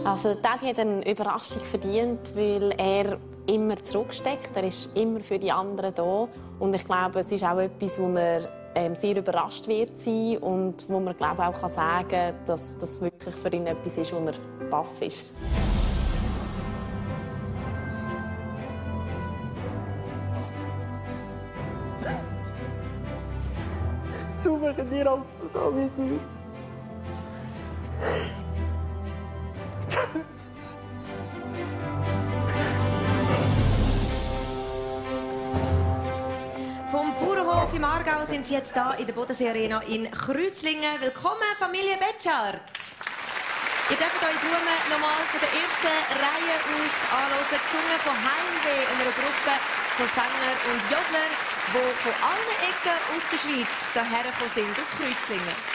Also Daddy hat eine Überraschung verdient, weil er immer zurücksteckt. Er ist immer für die anderen da. Und ich glaube, es ist auch etwas, wo er sehr überrascht wird sein und wo man glaube auch sagen kann, dass das wirklich für ihn etwas ist, wo er baff ist. So machen die alles so mit mir. Vom Bauernhof im Aargau sind Sie jetzt hier in der Bodensee Arena in Kreuzlingen. Willkommen, Familie Betschart. Ihr dürft euch Blumen nochmal von der ersten Reihe aus anhören, gesungen von Heimweh, einer Gruppe von Sänger und Jodler, die von allen Ecken aus der Schweiz hierher gekommen sind, auf Kreuzlingen.